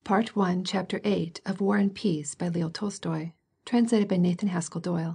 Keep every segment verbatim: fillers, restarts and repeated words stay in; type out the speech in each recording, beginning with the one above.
Part one, Chapter eight of War and Peace by Leo Tolstoy, translated by Nathan Haskell Doyle.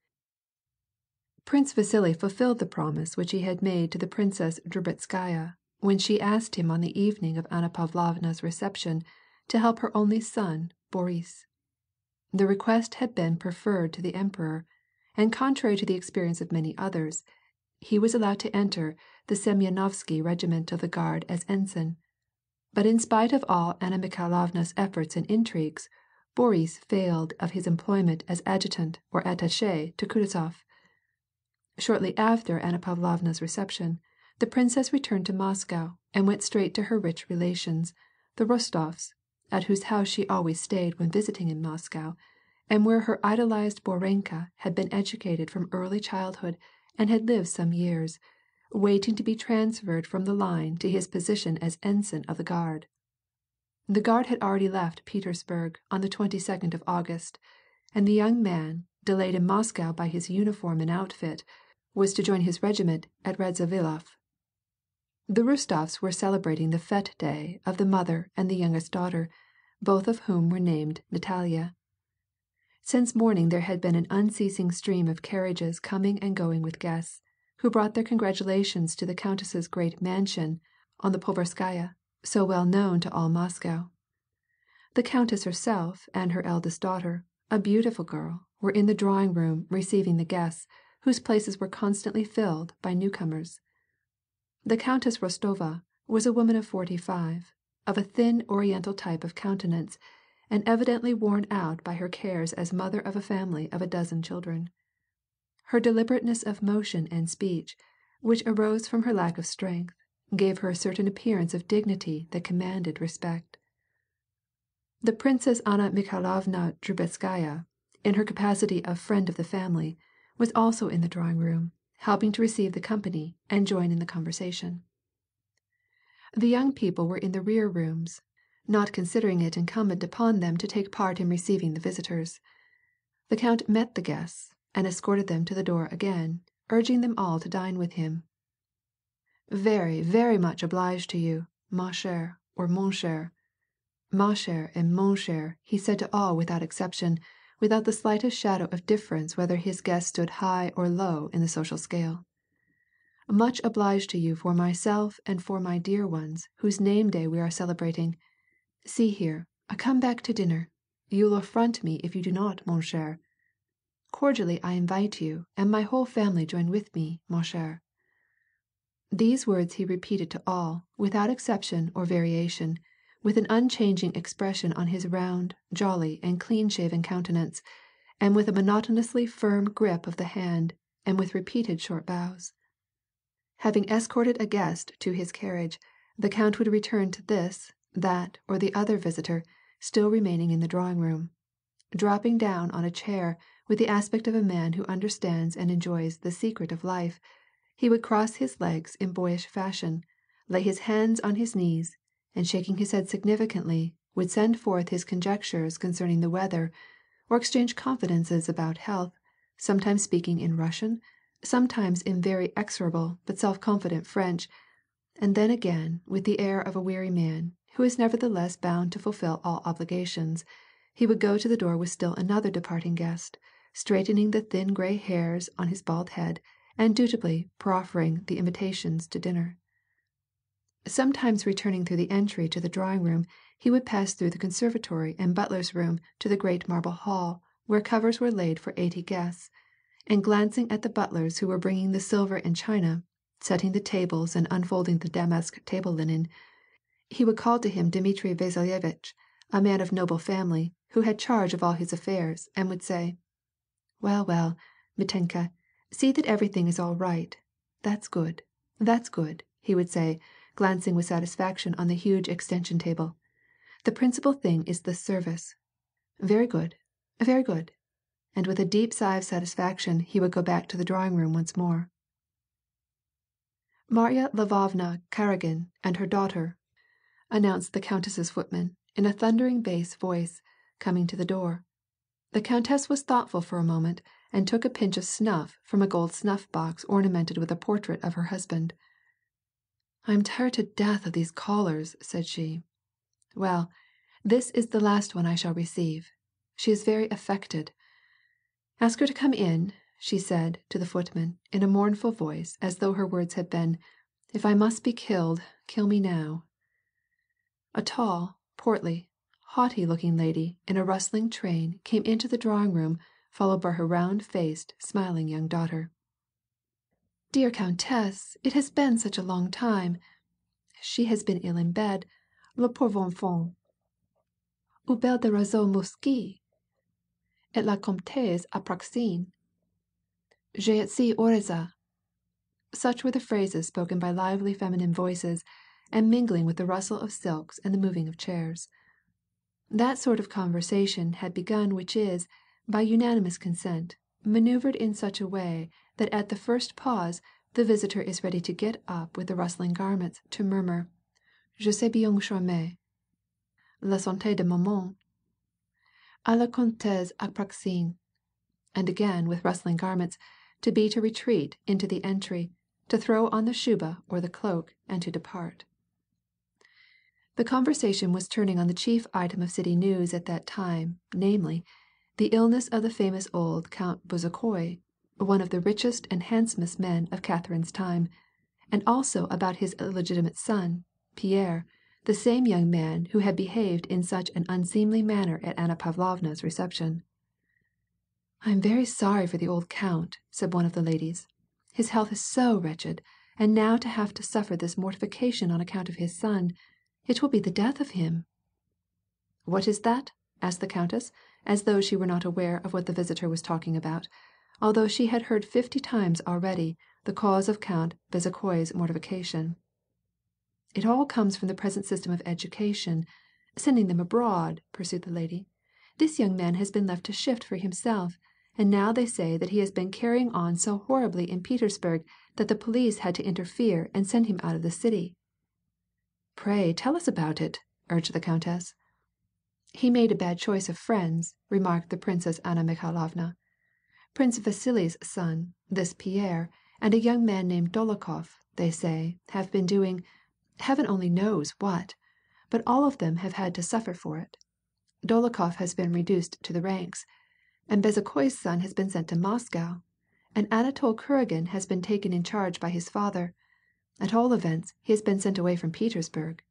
Prince Vasili fulfilled the promise which he had made to the Princess Drubetskaya when she asked him on the evening of Anna Pavlovna's reception to help her only son, Boris. The request had been preferred to the Emperor, and contrary to the experience of many others, he was allowed to enter the Semyonovsky regiment of the Guard as ensign. But in spite of all Anna Mikhailovna's efforts and intrigues, Boris failed of his employment as adjutant or attaché to Kutuzof. Shortly after Anna Pavlovna's reception, the princess returned to Moscow and went straight to her rich relations, the Rostovs, at whose house she always stayed when visiting in Moscow, and where her idolized Borenka had been educated from early childhood and had lived some years, waiting to be transferred from the line to his position as ensign of the Guard. The Guard had already left Petersburg on the twenty-second of August, and the young man, delayed in Moscow by his uniform and outfit, was to join his regiment at Radziviloff. The Rostovs were celebrating the fete day of the mother and the youngest daughter, both of whom were named Natalia. Since morning there had been an unceasing stream of carriages coming and going with guests, who brought their congratulations to the countess's great mansion on the Povarskaya, so well known to all Moscow. The countess herself and her eldest daughter, a beautiful girl, were in the drawing room receiving the guests, whose places were constantly filled by newcomers. The Countess Rostova was a woman of forty-five, of a thin Oriental type of countenance, and evidently worn out by her cares as mother of a family of a dozen children. Her deliberateness of motion and speech, which arose from her lack of strength, gave her a certain appearance of dignity that commanded respect. The Princess Anna Mikhailovna Drubetskaya, in her capacity of friend of the family, was also in the drawing room, helping to receive the company and join in the conversation. The young people were in the rear rooms, not considering it incumbent upon them to take part in receiving the visitors. The count met the guests and escorted them to the door again, urging them all to dine with him. Very, very much obliged to you, ma chère, or mon cher. Ma chère and mon cher, he said to all without exception, without the slightest shadow of difference whether his guest stood high or low in the social scale. Much obliged to you for myself and for my dear ones, whose name day we are celebrating. See here, come back to dinner. You'll affront me if you do not, mon cher. Cordially I invite you, and my whole family join with me, ma chère. These words he repeated to all, without exception or variation, with an unchanging expression on his round, jolly, and clean-shaven countenance, and with a monotonously firm grip of the hand, and with repeated short bows. Having escorted a guest to his carriage, the count would return to this, that, or the other visitor, still remaining in the drawing-room. Dropping down on a chair with the aspect of a man who understands and enjoys the secret of life, he would cross his legs in boyish fashion, lay his hands on his knees, and shaking his head significantly, would send forth his conjectures concerning the weather, or exchange confidences about health, sometimes speaking in Russian, sometimes in very execrable but self-confident French, and then again, with the air of a weary man, who is nevertheless bound to fulfill all obligations, he would go to the door with still another departing guest, straightening the thin gray hairs on his bald head, and dutifully proffering the invitations to dinner. Sometimes returning through the entry to the drawing-room, he would pass through the conservatory and butler's room to the great marble hall, where covers were laid for eighty guests, and glancing at the butlers who were bringing the silver and china, setting the tables and unfolding the damask table linen, he would call to him Dmitri Vasilievitch, a man of noble family, who had charge of all his affairs, and would say, "Well, well, Mitenka, see that everything is all right. That's good, that's good," he would say, glancing with satisfaction on the huge extension table. "The principal thing is the service. Very good, very good." And with a deep sigh of satisfaction, he would go back to the drawing-room once more. "Marya Lvovna Karagin and her daughter," announced the countess's footman, in a thundering bass voice, coming to the door. The countess was thoughtful for a moment, and took a pinch of snuff from a gold snuff-box ornamented with a portrait of her husband. "I am tired to death of these callers," said she. "Well, This is the last one I shall receive. She is very affected. Ask her to come in," she said to the footman, in a mournful voice, as though her words had been, "If I must be killed, kill me now." A tall, portly, haughty looking lady in a rustling train came into the drawing room, followed by her round faced, smiling young daughter. "Dear countess, it has been such a long time. She has been ill in bed, la pauvre enfant. Ou belle de roseaux musqués, et la comtesse Apraxine. J'ai ici Oreza." Such were the phrases spoken by lively feminine voices, and mingling with the rustle of silks and the moving of chairs. That sort of conversation had begun which is, by unanimous consent, manoeuvred in such a way that at the first pause the visitor is ready to get up with the rustling garments, to murmur, "Je sais bien charmer. La santé de maman. À la comtesse Apraxine," and again with rustling garments to beat a retreat into the entry, to throw on the shuba or the cloak, and to depart. The conversation was turning on the chief item of city news at that time, namely, the illness of the famous old Count Bezukhoi, one of the richest and handsomest men of Catherine's time, and also about his illegitimate son, Pierre, the same young man who had behaved in such an unseemly manner at Anna Pavlovna's reception. "I am very sorry for the old count," said one of the ladies. "His health is so wretched, and now to have to suffer this mortification on account of his son, it will be the death of him." "What is that?" asked the countess, as though she were not aware of what the visitor was talking about, although she had heard fifty times already the cause of Count Bezukhoi's mortification. "It all comes from the present system of education, sending them abroad," pursued the lady. "This young man has been left to shift for himself, and now they say that he has been carrying on so horribly in Petersburg that the police had to interfere and send him out of the city." "Pray tell us about it," urged the countess. "He made a bad choice of friends," remarked the Princess Anna Mikhailovna. "Prince Vasili's son, this Pierre, and a young man named Dolokhof, they say, have been doing, Heaven only knows what, but all of them have had to suffer for it. Dolokhof has been reduced to the ranks, and Bezukhoi's son has been sent to Moscow, and Anatol Kuragin has been taken in charge by his father. At all events, he has been sent away from Petersburg."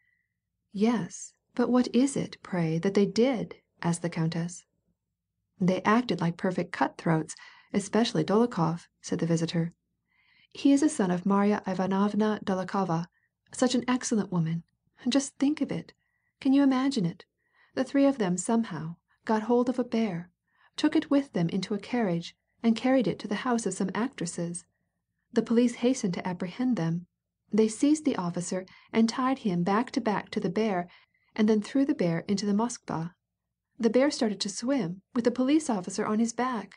"Yes, but what is it, pray, that they did?" asked the countess. "They acted like perfect cutthroats, especially Dolokhof," said the visitor. "He is a son of Marya Ivanovna Dolokhova, such an excellent woman. Just think of it. Can you imagine it? The three of them somehow got hold of a bear, took it with them into a carriage, and carried it to the house of some actresses. The police hastened to apprehend them. They seized the officer and tied him back to back to the bear, and then threw the bear into the Moskva. The bear started to swim, with the police officer on his back."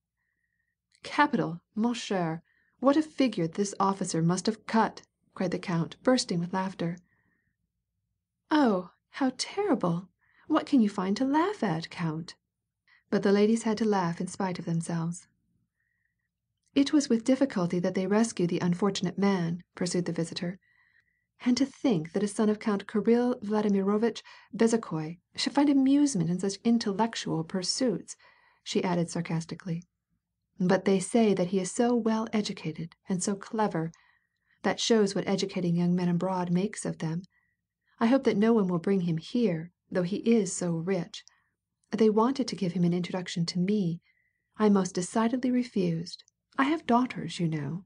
"Capital, mon cher! What a figure this officer must have cut!" cried the count, bursting with laughter. "Oh, how terrible! What can you find to laugh at, count?" But the ladies had to laugh in spite of themselves. "It was with difficulty that they rescued the unfortunate man," pursued the visitor. "And to think that a son of Count Kirill Vladimirovitch Bezukhoi should find amusement in such intellectual pursuits," she added sarcastically. "But they say that he is so well educated and so clever. That shows what educating young men abroad makes of them. I hope that no one will bring him here, though he is so rich. They wanted to give him an introduction to me. I most decidedly refused. I have daughters, you know."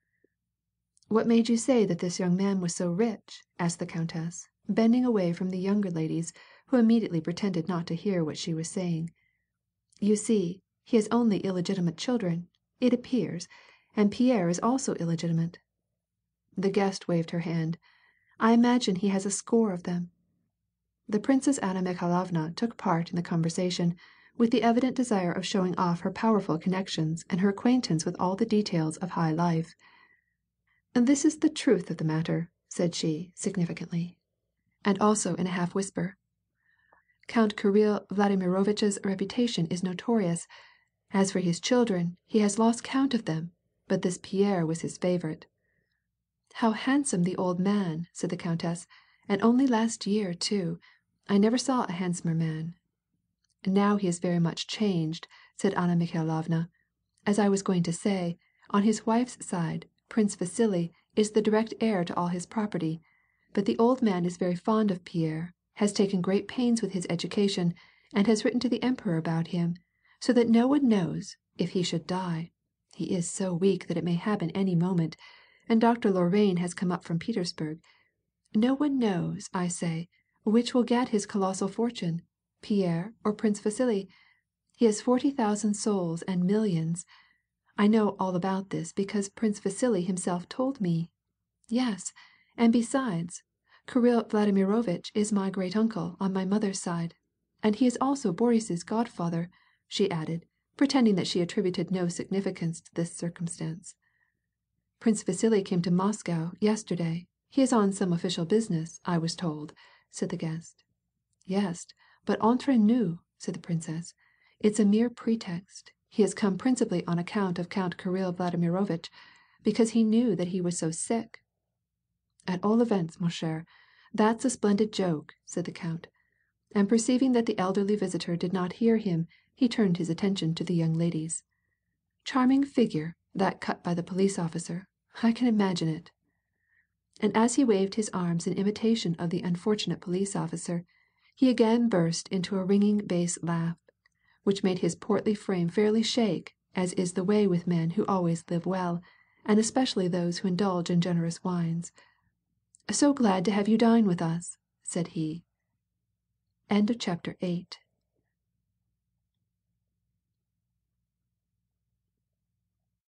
"What made you say that this young man was so rich?" asked the countess, bending away from the younger ladies, who immediately pretended not to hear what she was saying. "You see, he has only illegitimate children, it appears, and Pierre is also illegitimate." The guest waved her hand. "I imagine he has a score of them." The Princess Anna Mikhailovna took part in the conversation, with the evident desire of showing off her powerful connections and her acquaintance with all the details of high life. "This is the truth of the matter," said she, significantly, and also in a half whisper. "Count Kirill Vladimirovitch's reputation is notorious. As for his children, he has lost count of them, but this Pierre was his favorite." "How handsome the old man!" said the countess. "And only last year, too. I never saw a handsomer man. Now he is very much changed," said Anna Mikhailovna. "As I was going to say, on his wife's side, Prince Vasili is the direct heir to all his property, but the old man is very fond of Pierre, has taken great pains with his education, and has written to the emperor about him, so that no one knows, if he should die — he is so weak that it may happen any moment, and Doctor Lorrain has come up from Petersburg — no one knows, I say, which will get his colossal fortune, Pierre or Prince Vasili. He has forty thousand souls and millions. I know all about this because Prince Vasili himself told me. Yes, and besides, Kirill Vladimirovitch is my great uncle on my mother's side, and he is also Boris's godfather," she added, pretending that she attributed no significance to this circumstance. "Prince Vasili came to Moscow yesterday. He is on some official business, I was told," said the guest. "Yes, but entre nous," said the princess, "it's a mere pretext. He has come principally on account of Count Kirill Vladimirovitch, because he knew that he was so sick." "At all events, ma chère, that's a splendid joke," said the count. And perceiving that the elderly visitor did not hear him, he turned his attention to the young ladies. "Charming figure, that cut by the police officer. I can imagine it." And as he waved his arms in imitation of the unfortunate police officer, he again burst into a ringing bass laugh, which made his portly frame fairly shake, as is the way with men who always live well, and especially those who indulge in generous wines. "So glad to have you dine with us," said he. Chapter eight.